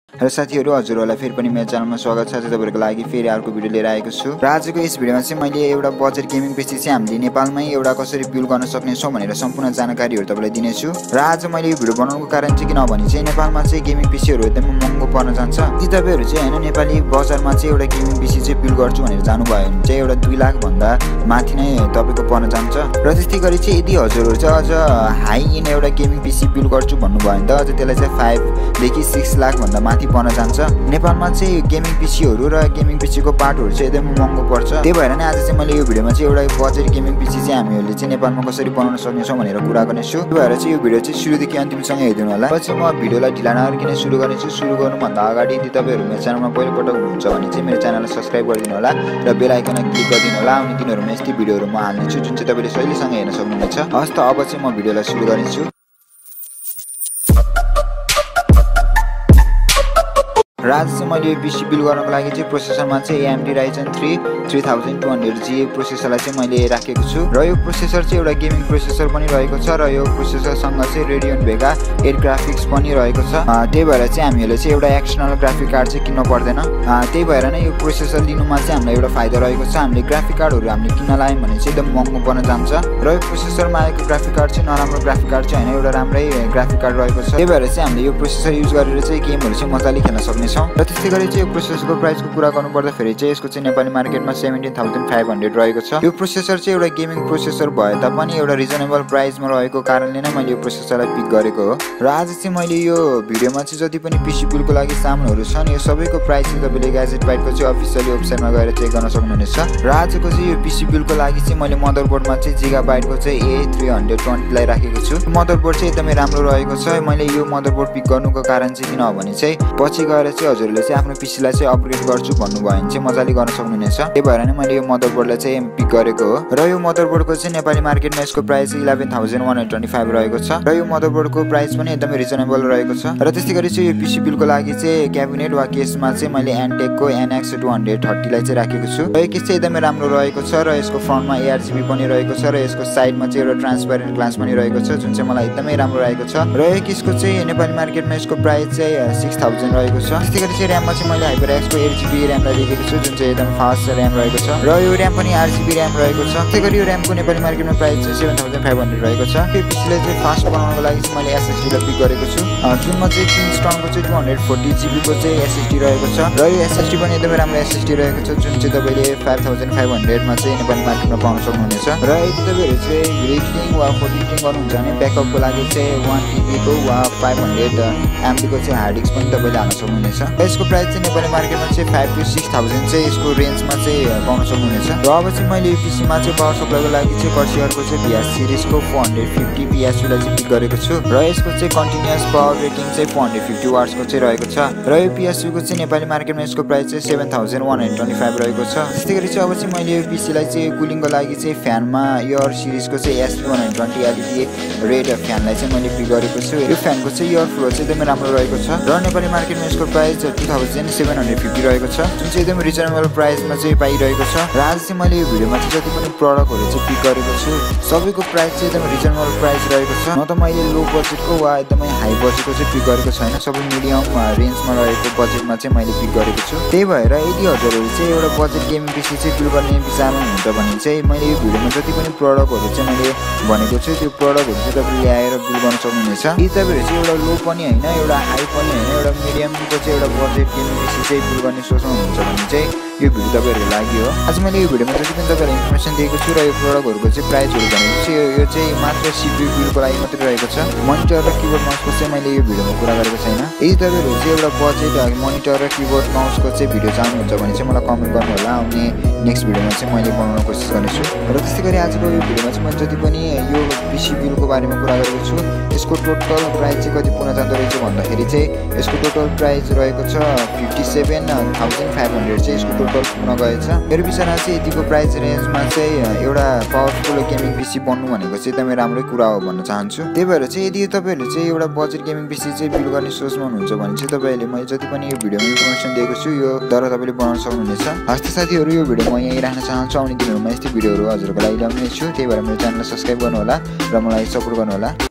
Hello साथीहरु, हजुरहरुलाई फेरि पनि मेरो च्यानलमा स्वागत छ। आज तपाईहरुको लागि फेरि अर्को भिडियो लिएर आएको छु र आजको यस भिडियोमा चाहिँ मैले एउटा बजेट गेमिङ पीसी चाहिँ हामीले नेपालमै एउटा कसरी बिल्ड गर्न सक्ने छौं भनेर सम्पूर्ण जानकारीहरु तपाईलाई दिनेछु। र आज मैले यो भिडियो बनाउनुको कारण चाहिँ किन भने चाहिँ नेपालमा चाहिँ गेमिङ पीसीहरु एकदमै महँगो पर्न जान्छ। यदि तपाईहरु चाहिँ हैन नेपाली बजारमा चाहिँ एउटा गेमिङ पीसी चाहिँ बिल्ड गर्छु भनेर जानु भयो भने चाहिँ एउटा 2 लाख भन्दा माथि नै तपाईको पर्न जान्छ। र त्यस्तै गरी चाहिँ यदि हजुरहरु चाहिँ अझ हाई इन एउटा गेमिङ पीसी बिल्ड गर्छु भन्नु भयो भने त अझ त्यसलाई चाहिँ 5 देखि 6 लाख भन्दा माथि पर्न जान्छ। नेपालमा चाहिँ गेमिङ पीसीहरु र गेमिङ पीसीको पार्टहरु चाहिँ एकदमै महँगो पर्छ। त्यही भएर नै आज चाहिँ मैले यो भिडियोमा चाहिँ एउटा बजेट गेमिङ पीसी चाहिँ हामीहरुले चाहिँ नेपालमा कसरी बनाउन सक्ने छौं भनेर कुरा गर्नेछु। त्यही भएर चाहिँ यो भिडियो चाहिँ सुरुदेखि अन्तिमसम्म हेर्दिनु होला। पछि म भिडियोलाई ढिला नगरिकन सुरु गर्नेछु। सुरु गर्नुभन्दा अगाडि यदि तपाईहरु मेरो च्यानलमा पहिलो पटक हुनुहुन्छ भने चाहिँ मेरो च्यानललाई सब्स्क्राइब गरिदिनु होला र बेल आइकनमा क्लिक गरिदिनु होला। आउने दिनहरुमा यस्तै भिडियोहरु म हाल्नेछु जुन चाहिँ तपाईले सजिलैसँग हेर्न सक्नुहुनेछ। हस् त अब चाहिँ म भिडियोलाई सुरु गर्नेछु। र आज चाहिँ मैले यो पीसी बिल्ड गर्नको लागि चाहिँ प्रोसेसरमा चाहिँ AMD Ryzen 3 3200G प्रोसेसरलाई चाहिँ मैले राखेको छु र यो प्रोसेसर चाहिँ एउटा गेमिङ प्रोसेसर पनि रहेको छ र यो प्रोसेसरसँग चाहिँ Radeon Vega 8 ग्राफिक्स पनि रहेको छ। त्यही भएर चाहिँ हामीहरूले चाहिँ एउटा एक्सटर्नल ग्राफिक कार्ड चाहिँ किन्न पर्दैन। त्यही भएर नै यो प्रोसेसर लिनुमा चाहिँ हामीलाई एउटा फाइदा रहेको छ। हामीले ग्राफिक कार्डहरु हामीले किन्न लाग्यौं भने चाहिँ एकदम महँगो पर्न जान्छ र यो प्रोसेसरमा आएको ग्राफिक कार्ड चाहिँ नराम्रो ग्राफिक कार्ड चाहिँ हैन, एउटा राम्रै ग्राफिक कार्ड रहेको छ। त्यही भएर चाहिँ हामीले यो प्रोसेसर युज गरेर चाहिँ गेमहरु चाहिँ मजाले खेल्न सक्ने छौं। र त्यस्तै गरी चाहिँ यो प्रोसेसरको प्राइसको कुरा गर्नु पर्दाखेरि चाहिँ यसको चाहिँ नेपाली मार्केटमा 17500 रहेको छ। यो प्रोसेसर चाहिँ एउटा गेमिङ प्रोसेसर भए तापनि एउटा रिजनेबल प्राइसमा रहेको कारणले नै मैले यो प्रोसेसरलाई पिक गरेको हो। र आज चाहिँ मैले यो भिडियोमा चाहिँ जति पनि पीसी बिल्डको लागि सामानहरु छन् यो सबैको प्राइस चाहिँ तपाईले ग्याजेट बाइटको चाहिँ अफिसियली वेबसाइटमा गएर चेक गर्न सक्नुहुनेछ। र आजको चाहिँ यो पीसी बिल्डको लागि चाहिँ मैले मदरबोर्डमा चाहिँ जिगाबाइटको चाहिँ A320 लाई राखेको छु। मदरबोर्ड चाहिँ एकदमै राम्रो रहेको छ। मैले यो मदरबोर्ड पिक गर्नुको कारण चाहिँ किन हो भने चाहिँ पछि गएर चाहिँ हजुरले चाहिँ आफ्नो पीसीलाई चाहिँ अपग्रेड गर्छु भन्नु भयो भने चाहिँ मजाले गर्न सक्नुहुनेछ। त्यही भएर नै मैले यो मदरबोर्डलाई चाहिँ पिक गरेको हो। र यो मदरबोर्डको चाहिँ नेपाली मार्केटमा यसको प्राइस 11125 रहेको छ र यो मदरबोर्डको प्राइस पनि एकदमै रिजनेबल रहेको छ। र त्यस्तै गरी चाहिँ यो पीसी बिल्डको लागि चाहिँ क्याबिनेट वा केसमा चाहिँ मैले एनटेकको NX230 लाई चाहिँ राखेको छु। र यो केस चाहिँ एकदमै राम्रो रहेको छ र यसको फ्रन्टमा ARGB पनि रहेको छ र यसको साइडमा चाहिँ एउटा ट्रान्सपेरेन्ट ग्लास पनि रहेको छ जुन चाहिँ मलाई एकदमै राम्रो रहेको छ। र यो केसको चाहिँ नेपाली मार्केटमा यसको प्राइस चाहिँ 6000 रहेको छ। त्यस्तै गरी चाहिँ र्याममा चाहिँ मैले HyperX को 8GB र्यामलाई दिएको छु जुन चाहिँ एकदम फास्ट र्याम रहेको छ र यो र्याम पनि 8GB र्याम रहेको छ। त्यस्तै गरी यो र्यामको नेपाली मार्केटमा प्राइस चाहिँ 7500 रहेको छ। यो पीसीलाई चाहिँ फास्ट बनाउनको लागि चाहिँ मैले SSD लाई पिक गरेको छु जुनमा चाहिँ Kingston को चाहिँ 240GB को चाहिँ SSD रहेको छ र यो SSD पनि एकदमै राम्रो SSD रहेको छ जुन चाहिँ तपाईले 5500 मा चाहिँ नेपाली मार्केटमा पाउन सक्नुहुनेछ। र यदि तपाईहरु चाहिँ भिडियो एडिटिङ वा फोटो एडिटिङ गर्नुहुन्छ भने ब्याकअपको लागि चाहिँ 1TB को वा 500MB को चाहिँ हार्ड डिस्क पनि तपाईले हाल्न सक्नुहुनेछ। यसको प्राइस चाहिँ नेपाली मार्केटमा चाहिँ 5 to 6000 चाहिँ यसको रेन्जमा चाहिँ पाउन सक्नुहुनेछ। र अब चाहिँ मैले यो पीसीमा चाहिँ पावर सप्लाईको लागि चाहिँ कर्सियरको चाहिँ VS सिरिजको 450 PSU लाई चाहिँ पिक गरेको छु र यसको चाहिँ कन्टिन्युअस पावर रेटिङ चाहिँ 450 वाट्सको चाहिँ रहेको छ। र यो PSU को चाहिँ नेपाली मार्केटमा यसको प्राइस चाहिँ 7125 रहेको छ। त्यस्तै गरी चाहिँ अब चाहिँ मैले यो पीसीलाई चाहिँ कुलिङको लागि चाहिँ फ्यानमा इयर सिरिजको चाहिँ SP120 LED रेड फ्यानलाई चाहिँ मैले पिक गरेको छु। यो फ्यानको चाहिँ इयर फ्लो चाहिँ एकदमै राम्रो रहेको छ र नेपाली मार्केटमा यसको प्राइस 2750 रहेको छ जुन चाहिँ एकदमै रिजनेबल प्राइसमा चाहिँ पाइरहेको छ। र आज चाहिँ मैले यो भिडियोमा चाहिँ जति पनि प्रोडक्टहरु चाहिँ पिक गरेको छु सबैको प्राइस चाहिँ एकदमै रिजनेबल प्राइस रहेको छ। न त मैले लो बजेटको वा एकदमै हाई बजेटको चाहिँ पिक गरेको छैन, सबै मिडियम रेन्जमा रहेको बजेटमा चाहिँ मैले पिक गरेको छु। त्यही भएर यदि हजुरहरु चाहिँ एउटा बजेट गेमिङ पीसी चाहिँ बिल्ड गर्ने विचारमा हुनुहुन्छ भने चाहिँ मैले यो भिडियोमा जति पनि प्रोडक्टहरु चाहिँ मैले भनेको छु त्यो प्रोडक्टहरु चाहिँ तपाईले ल्याएर बिल्ड गर्न सक्नुहुनेछ। यदि तपाईहरु चाहिँ एउटा लो पनि हैन, एउटा हाई पनि हैन, एउटा मिडियमको चाहिँ एउटा बजेट गेमिङ पीसी चाहिँ बिल्ड गर्ने सोच्नुहुन्छ भने चाहिँ यो भिडियो तपाईहरुको लागि हो। आज मैले यो भिडियोमा जति पनि तपाईहरुलाई इन्फर्मेसन दिएको छु र यो प्रोडक्टहरुको चाहिँ प्राइसहरु भनेको चाहिँ यो चाहिँ मात्र CPU बिल्डको लागि मात्रै रहेको छ। मोनिटर र किबोर्ड माउसको चाहिँ मैले यो भिडियोमा कुरा गरेको छैन। यदि तपाईहरु चाहिँ एउटा बजेट मोनिटर र किबोर्ड माउसको चाहिँ भिडियो चाहनुहुन्छ भने चाहिँ मलाई कमेन्ट गर्नु होला। आउने नेक्स्ट भिडियोमा चाहिँ मैले बनाउन कोसिस गर्नेछु। र त्यस्तै गरी आजको यो भिडियोमा चाहिँ मैले जति पनि यो पीसी बिल्डको बारेमा कुरा गरेको छु यसको टोटल प्राइस चाहिँ कति पुग्न जाँदो रहेछ भन्दाखेरि चाहिँ यसको टोटल प्राइस रहेको छ 57500 चाहिँ यसको टोटल पुग्न गएछ। मेरो विचारमा चाहिँ यतिको प्राइस रेन्जमा चाहिँ एउटा पावरफुल गेमिङ पीसी बन्नु भनेको चाहिँ एकदमै राम्रै कुरा हो भन्न चाहन्छु। त्यही भएर चाहिँ यदि तपाईहरुले चाहिँ एउटा बजेट गेमिङ पीसी चाहिँ बिल्ड गर्ने सोचमा हुनुहुन्छ भने चाहिँ तपाईले मैले जति पनि यो भिडियोमा इन्फर्मेसन दिएको छु यो द्वारा तपाईले बनाउन सक्नुहुनेछ। हस्त साथीहरु, यो भिडियो म यही राख्न चाहन्छु। आउने दिनहरुमा यस्तै भिडियोहरु हजुरहरुको लागि ल्याउने छु। त्यही भएर मेरो च्यानललाई सब्स्क्राइब गर्नु होला र मलाई सपोर्ट गर्नु होला।